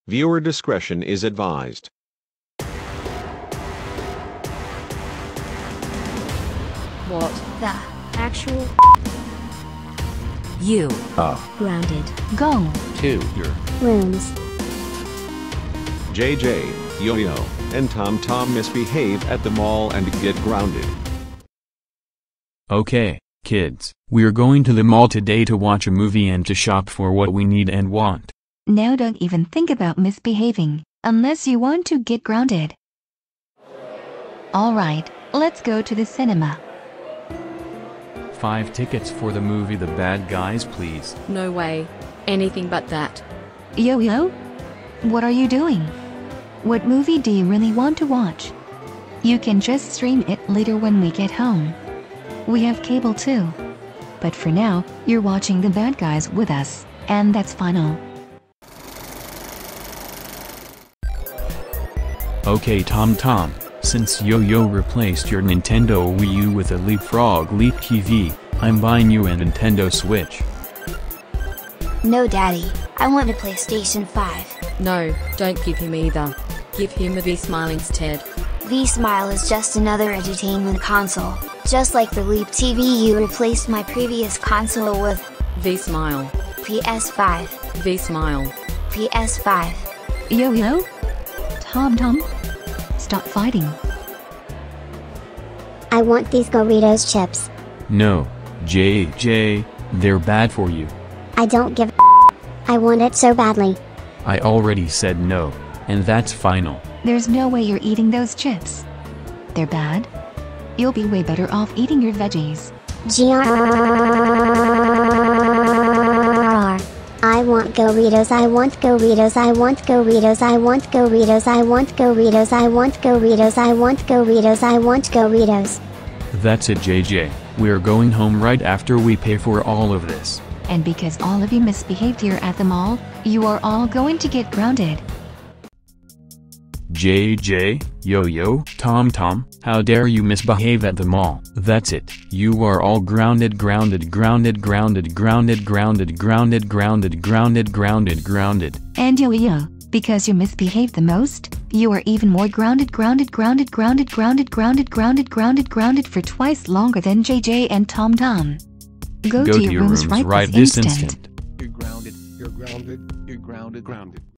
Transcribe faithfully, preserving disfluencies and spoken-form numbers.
Viewer discretion is advised. What the actual? You are grounded. Go to your rooms. J J, YoYo, and TomTom misbehave at the mall and get grounded. Okay, kids, we're going to the mall today to watch a movie and to shop for what we need and want. Now don't even think about misbehaving, unless you want to get grounded. Alright, let's go to the cinema. Five tickets for the movie The Bad Guys, please. No way. Anything but that. YoYo? What are you doing? What movie do you really want to watch? You can just stream it later when we get home. We have cable too. But for now, you're watching The Bad Guys with us, and that's final. Okay, TomTom, since YoYo replaced your Nintendo Wii U with a Leapfrog Leap T V, I'm buying you a Nintendo Switch. No, Daddy. I want a PlayStation five. No, don't give him either. Give him a V-Smile instead. V-Smile is just another entertainment console. Just like the Leap T V you replaced my previous console with. V-Smile. P S five. V-Smile. P S five. YoYo? TomTom? Stop fighting. I want these Doritos chips. No, J J, they're bad for you. I don't give a I want it so badly. I already said no, and that's final. There's no way you're eating those chips. They're bad. You'll be way better off eating your veggies. G R I want Doritos, I want Doritos, I want Doritos, I want Doritos, I want Doritos, I want Doritos, I want Doritos, I want Doritos. That's it, J J. We're going home right after we pay for all of this. And because all of you misbehaved here at the mall, you are all going to get grounded. J J, YoYo, TomTom, how dare you misbehave at the mall? That's it. You are all grounded, grounded, grounded, grounded, grounded, grounded, grounded, grounded, grounded, grounded, grounded. And YoYo, because you misbehaved the most, you are even more grounded, grounded, grounded, grounded, grounded, grounded, grounded, grounded, grounded for twice longer than J J and TomTom. Go, Go to to your your rooms rooms right this instant. You're grounded, you're grounded, you're grounded, grounded.